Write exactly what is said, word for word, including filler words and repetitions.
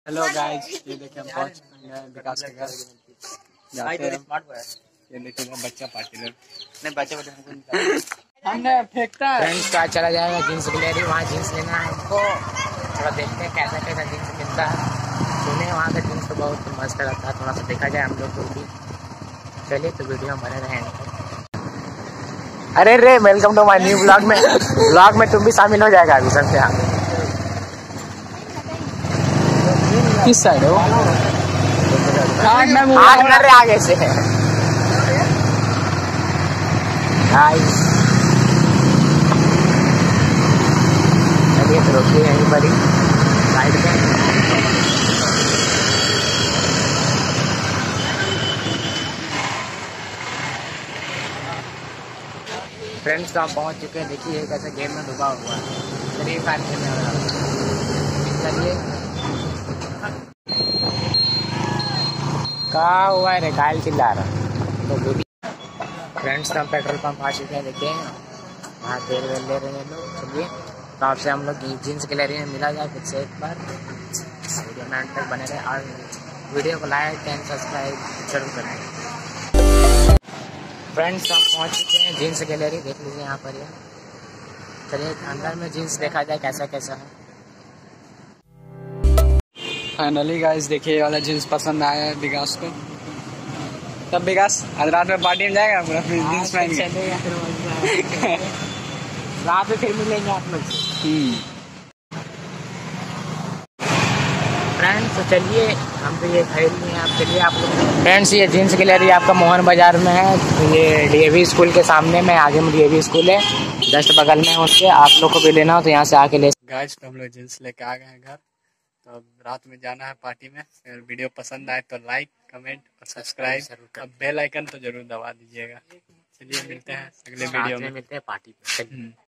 Hello guys, ये देखिए हम पहुंच गए विकास के घर। जाते हैं। ये देखिए बच्चा पार्टी लोग नहीं बच्चे बच्चे हमने फेंकता है। फ्रेंड्स का चला जाएगा जींस गैलरी, वहाँ जींस लेना है हमको। थोड़ा देखते हैं कैसा कैसा जींस मिलता है। सुने वहाँ का जींस तो बहुत मस्त लगता है, थोड़ा सा देखा जाए हम लोग को भी। चलिए तो वीडियो बने रहेंगे। अरे रे welcome to my new blog में ब्लॉग में तुम भी शामिल हो जाएगा अभी सबसे आगे। किस साइड है वो? आगे आगे से है। चलिए तो रोकिए यहीं पर ही साइड में। फ्रेंड्स तो हम पहुंच चुके हैं। देखिए कैसे गेम में डूबा हुआ है। फ्री फायर खेलने वाला। चलिए कहाँ हुआ है रे, घायल चिल्ला रहा तो। फ्रेंड्स तो हम पेट्रोल पंप आ चुके हैं। देखिए वहाँ तेल वेल ले रहे हैं लोग। चलिए तो आपसे हम लोग जींस गैलरी में मिला जाए फिर से एक बार। वीडियो में अंत तक बने रहे और वीडियो को लाइक एंड सब्सक्राइब जरूर करें। फ्रेंड्स हम पहुँच चुके हैं जींस गैलरी, देख लीजिए यहाँ पर। यह चलिए अंदर में जींस देखा जाए कैसा कैसा है। फाइनली गाइस देखिए ये वाला जींस पसंद आया है विकास को। तब विकास आज रात में पार्टी में जाएगा पूरा जींस पहन के। रात में फिर मिलेंगे आप लोग। फ्रेंड्स तो चलिए हम तो ये खरीद लिए हैं। आप चलिए आप लोग। फ्रेंड्स ये जींस गैलरी आपका मोहन बाजार में है। ये डीएवी स्कूल के सामने में आगे में डीएवी स्कूल है, जस्ट बगल में उसके। आप लोग को भी लेना हो तो यहाँ से आके ले। गाइस तो हम लोग जींस लेके आ गए हैं घर। तो अब रात में जाना है पार्टी में। अगर वीडियो पसंद आए तो लाइक कमेंट और सब्सक्राइब और बेल आइकन तो जरूर दबा दीजिएगा। चलिए मिलते हैं अगले वीडियो में, मिलते हैं पार्टी पे।